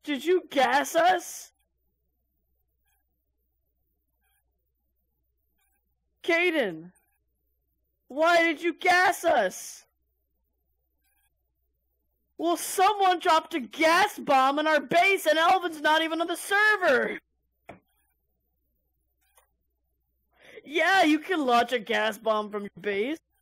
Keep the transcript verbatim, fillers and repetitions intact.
Did you gas us? Caden, why did you gas us? Well, someone dropped a gas bomb in our base and Elvin's not even on the server. Yeah, you can launch a gas bomb from your base.